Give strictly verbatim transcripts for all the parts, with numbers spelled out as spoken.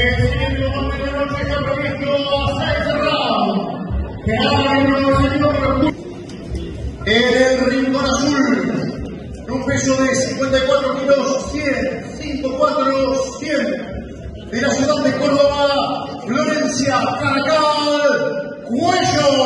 En el rincón azul, en un peso de cincuenta y cuatro kilos, cien, cincuenta y cuatro, cien, de la ciudad de Córdoba, Florencia Caracal Cuello.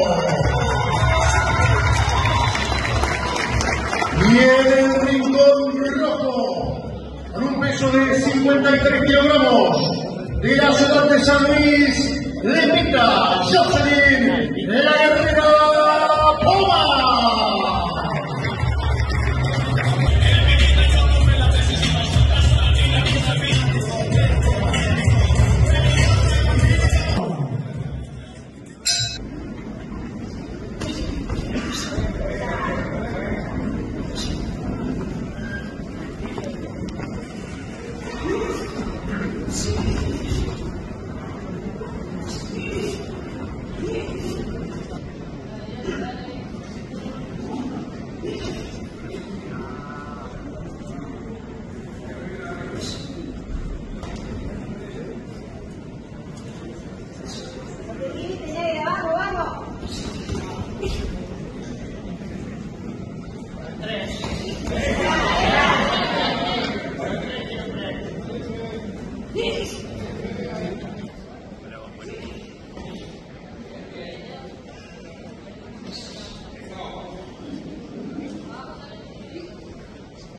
Y en el rincón rojo, con un peso de cincuenta y tres kilogramos, de la ciudad de San Luis, Lepita Jocelyn, la guerrera Poma.